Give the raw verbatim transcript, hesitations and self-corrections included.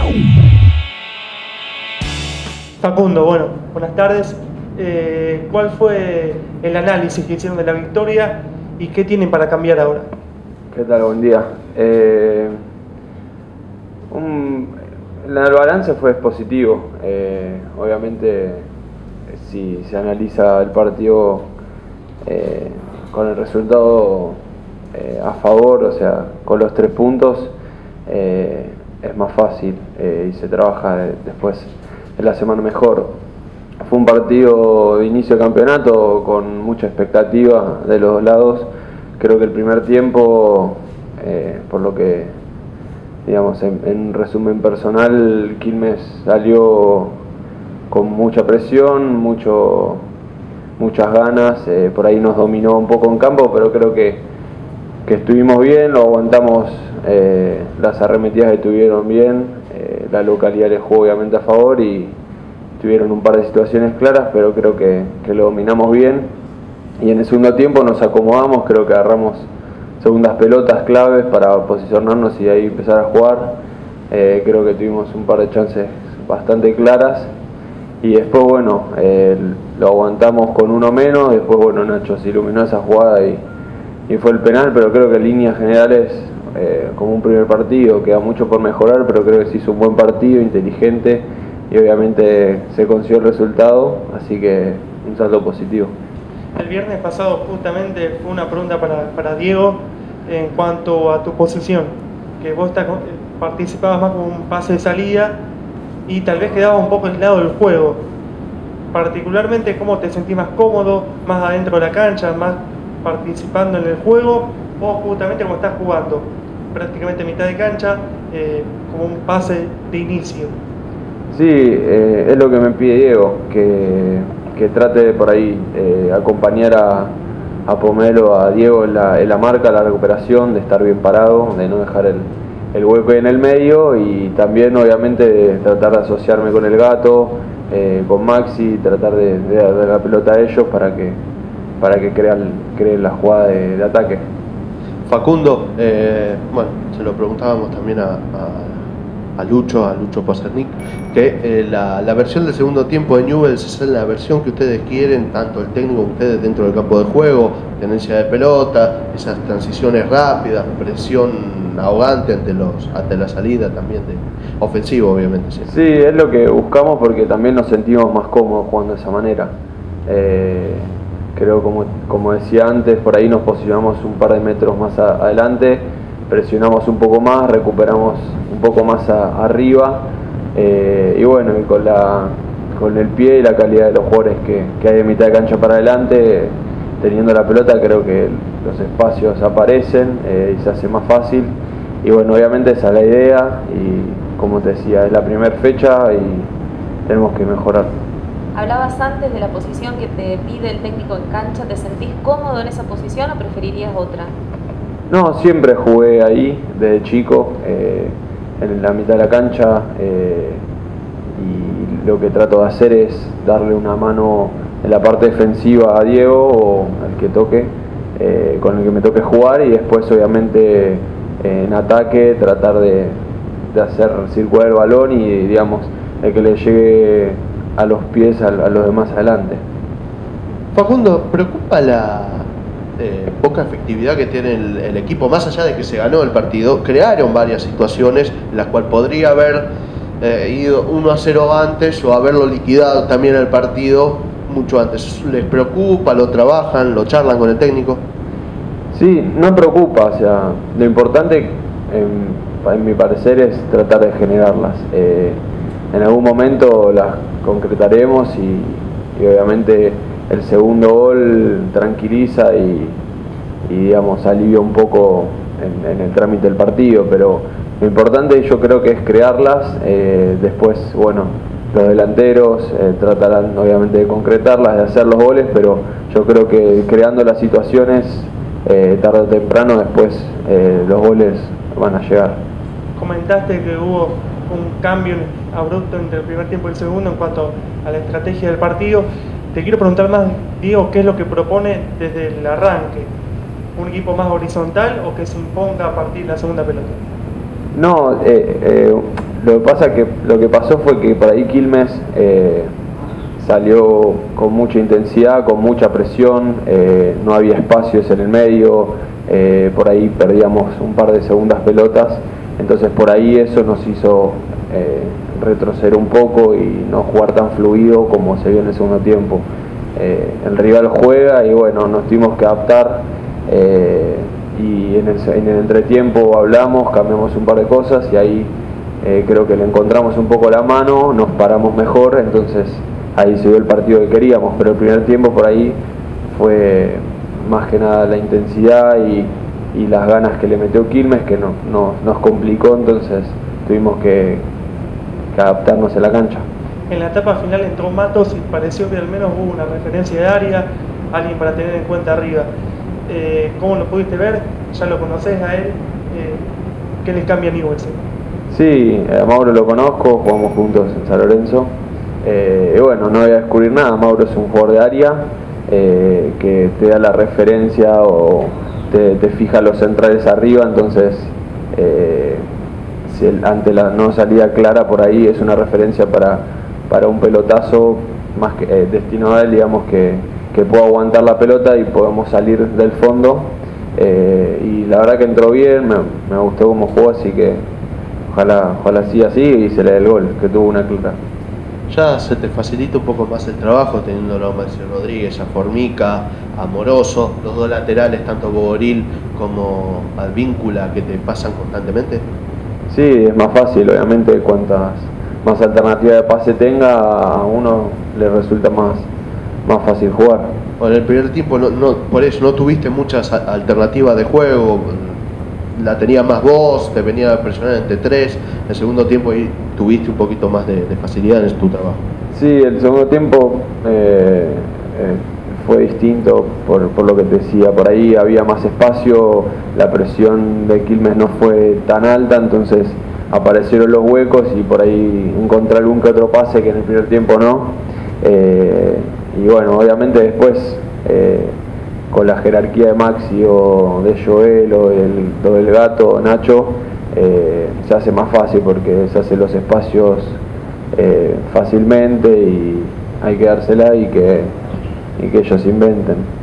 Facundo, bueno, buenas tardes. Eh, ¿Cuál fue el análisis que hicieron de la victoria y qué tienen para cambiar ahora? ¿Qué tal? Buen día. Eh, un, el balance fue positivo. Eh, obviamente, si se analiza el partido eh, con el resultado eh, a favor, o sea, con los tres puntos, eh, es más fácil eh, y se trabaja después en la semana mejor. Fue un partido de inicio de campeonato con mucha expectativa de los dos lados. Creo que el primer tiempo, eh, por lo que, digamos, en, en resumen personal, Quilmes salió con mucha presión, mucho, muchas ganas, eh, por ahí nos dominó un poco en campo, pero creo que, que estuvimos bien, lo aguantamos, eh, las arremetidas estuvieron bien, eh, la localidad le jugó obviamente a favor y tuvieron un par de situaciones claras, pero creo que, que lo dominamos bien. Y en el segundo tiempo nos acomodamos, creo que agarramos segundas pelotas claves para posicionarnos y ahí empezar a jugar. Eh, creo que tuvimos un par de chances bastante claras. Y después, bueno, eh, lo aguantamos con uno menos. Después, bueno, Nacho se iluminó esa jugada y, y fue el penal, pero creo que en líneas generales, eh, como un primer partido, queda mucho por mejorar, pero creo que se hizo un buen partido, inteligente. Y obviamente se consiguió el resultado, así que un saldo positivo. El viernes pasado justamente fue una pregunta para, para Diego en cuanto a tu posición, que vos te, participabas más con un pase de salida y tal vez quedaba un poco aislado del juego. Particularmente, ¿cómo te sentís más cómodo, más adentro de la cancha, más participando en el juego, o justamente como estás jugando, prácticamente mitad de cancha, eh, como un pase de inicio? Sí, eh, es lo que me pide Diego, que, que trate de por ahí eh, acompañar a, a Pomelo, a Diego en la, en la marca, la recuperación, de estar bien parado, de no dejar el, el hueco en el medio y también obviamente de tratar de asociarme con el Gato, eh, con Maxi, tratar de, de dar la pelota a ellos para que, para que crean, creen la jugada de, de ataque. Facundo, eh, bueno, se lo preguntábamos también a, a a Lucho, a Lucho Posernik, que eh, la, la versión del segundo tiempo de Newell's es la versión que ustedes quieren, tanto el técnico como ustedes dentro del campo de juego, tenencia de pelota, esas transiciones rápidas, presión ahogante ante los ante la salida también de ofensivo, obviamente. Sí, sí, es lo que buscamos porque también nos sentimos más cómodos jugando de esa manera. Eh, creo, como, como decía antes, por ahí nos posicionamos un par de metros más a, adelante, presionamos un poco más, recuperamos un poco más a, arriba eh, y bueno, y con, la, con el pie y la calidad de los jugadores que, que hay de mitad de cancha para adelante, teniendo la pelota, creo que los espacios aparecen eh, y se hace más fácil. Y bueno, obviamente esa es la idea y como te decía, es la primera fecha y tenemos que mejorar. Hablabas antes de la posición que te pide el técnico en cancha. ¿Te sentís cómodo en esa posición o preferirías otra? No, siempre jugué ahí desde chico, eh, en la mitad de la cancha, eh, y lo que trato de hacer es darle una mano en la parte defensiva a Diego o al que toque, eh, con el que me toque jugar, y después obviamente eh, en ataque tratar de, de hacer circular el balón y digamos el que le llegue a los pies a, a los demás adelante. Facundo, ¿preocupa la Eh, poca efectividad que tiene el, el equipo, más allá de que se ganó el partido? Crearon varias situaciones en las cuales podría haber eh, ido uno a cero antes o haberlo liquidado también el partido mucho antes. ¿Les preocupa? ¿Lo trabajan? ¿Lo charlan con el técnico? Sí, no preocupa, o sea, lo importante en, en mi parecer es tratar de generarlas. Eh, en algún momento las concretaremos y, y obviamente el segundo gol tranquiliza y, y digamos alivia un poco en, en el trámite del partido, pero lo importante yo creo que es crearlas. Eh, después, bueno, los delanteros eh, tratarán obviamente de concretarlas, de hacer los goles, pero yo creo que creando las situaciones eh, tarde o temprano después eh, los goles van a llegar. Comentaste que hubo un cambio abrupto entre el primer tiempo y el segundo en cuanto a la estrategia del partido. Te quiero preguntar más, Diego, ¿qué es lo que propone desde el arranque? ¿Un equipo más horizontal o que se imponga a partir de la segunda pelota? No, eh, eh, lo que pasa que lo que pasó fue que por ahí Quilmes eh, salió con mucha intensidad, con mucha presión, eh, no había espacios en el medio, eh, por ahí perdíamos un par de segundas pelotas, entonces por ahí eso nos hizo eh, retroceder un poco y no jugar tan fluido como se vio en el segundo tiempo. Eh, el rival juega y bueno, nos tuvimos que adaptar, eh, y en el, en el entretiempo hablamos, cambiamos un par de cosas y ahí eh, creo que le encontramos un poco la mano, nos paramos mejor, entonces ahí se dio el partido que queríamos, pero el primer tiempo por ahí fue más que nada la intensidad y, y las ganas que le metió Quilmes que no, no, nos complicó, entonces tuvimos que, que adaptarnos a la cancha. En la etapa final entró Matos y pareció que al menos hubo una referencia de área, alguien para tener en cuenta arriba. Eh, ¿Cómo lo pudiste ver? ¿Ya lo conoces a él? Eh, ¿Qué les cambia a Newell's? Sí, a Mauro lo conozco, jugamos juntos en San Lorenzo. Eh, y bueno, no voy a descubrir nada, Mauro es un jugador de área eh, que te da la referencia o te, te fija los centrales arriba, entonces eh, si el, ante la no salida clara por ahí es una referencia para, para un pelotazo más que eh, destinado a él, digamos que, que pueda aguantar la pelota y podamos salir del fondo, eh, y la verdad que entró bien, me, me gustó cómo jugó, así que ojalá, ojalá siga así y se le dé el gol, que tuvo una clara. Ya se te facilita un poco más el trabajo teniendo a Marcelo Rodríguez, a Formica, a Moroso, los dos laterales, tanto Bogoril como Advíncula, que te pasan constantemente. Sí, es más fácil, obviamente cuantas más alternativas de pase tenga, a uno le resulta más, más fácil jugar. Bueno, en el primer tiempo, no, no, por eso no tuviste muchas alternativas de juego, la tenías más vos, te venía a presionar entre tres, en el segundo tiempo ahí tuviste un poquito más de, de facilidad en tu trabajo. Sí, el segundo tiempo eh, eh, fue distinto por, por lo que te decía, por ahí había más espacio, la presión de Quilmes no fue tan alta, entonces aparecieron los huecos y por ahí encontré algún que otro pase que en el primer tiempo no, eh, y bueno, obviamente después eh, con la jerarquía de Maxi o de Joel o del, o del Gato Nacho, eh, se hace más fácil porque se hacen los espacios eh, fácilmente y hay que dársela y que, y que ellos inventen.